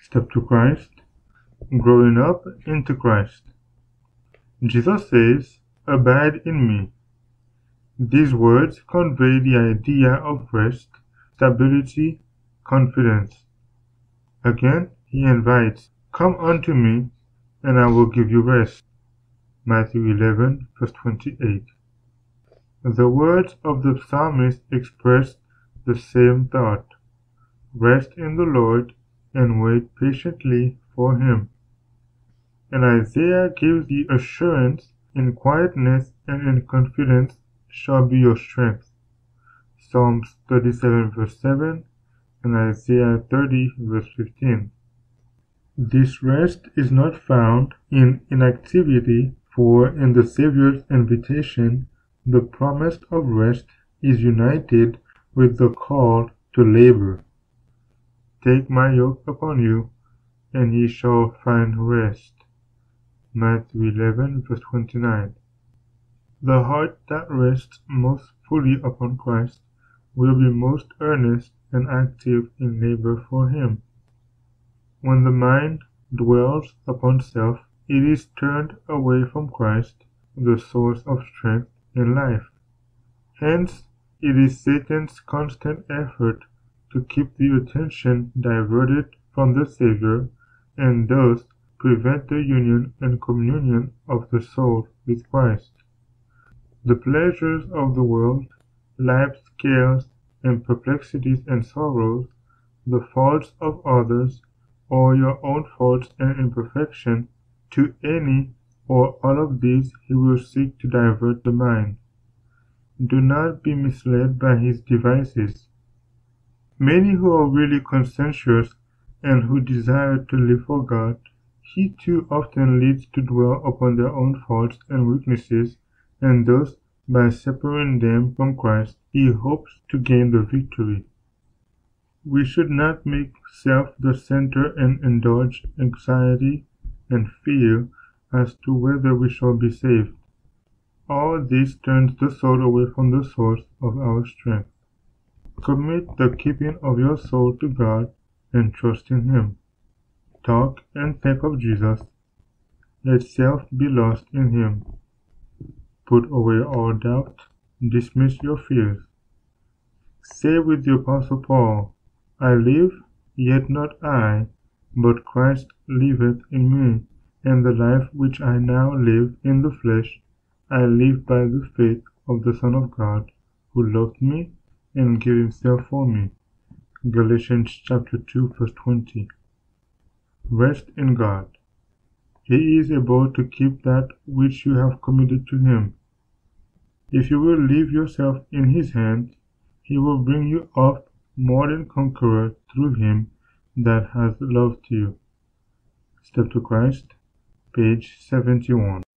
Step to Christ, growing up into Christ. Jesus says, "Abide in me." These words convey the idea of rest, stability, confidence. Again, he invites, "Come unto me, and I will give you rest." Matthew 11, verse 28. The words of the psalmist express the same thought. Rest in the Lord and wait patiently for him. And Isaiah gives the assurance, "In quietness and in confidence shall be your strength." Psalms 37 verse 7 and Isaiah 30 verse 15. This rest is not found in inactivity, for in the Savior's invitation, the promise of rest is united with the call to labor. "Take my yoke upon you, and ye shall find rest." Matthew 11 verse 29. The heart that rests most fully upon Christ will be most earnest and active in labor for him. When the mind dwells upon self, it is turned away from Christ, the source of strength and life. Hence, it is Satan's constant effort to keep the attention diverted from the Savior, and thus prevent the union and communion of the soul with Christ. The pleasures of the world, life's cares and perplexities and sorrows, the faults of others, or your own faults and imperfection, to any or all of these he will seek to divert the mind. Do not be misled by his devices. Many who are really conscientious and who desire to live for God, he too often leads to dwell upon their own faults and weaknesses, and thus, by separating them from Christ, he hopes to gain the victory. We should not make self the center and indulge anxiety and fear as to whether we shall be saved. All this turns the soul away from the source of our strength. Commit the keeping of your soul to God and trust in him. Talk and think of Jesus. Let self be lost in him. Put away all doubt. Dismiss your fears. Say with the Apostle Paul, "I live, yet not I, but Christ liveth in me, and the life which I now live in the flesh, I live by the faith of the Son of God, who loved me and gave himself for me." Galatians chapter 2 verse 20. Rest in God. He is able to keep that which you have committed to him. If you will leave yourself in his hands, he will bring you off more than conqueror through him that has loved you. Step to Christ, page 71.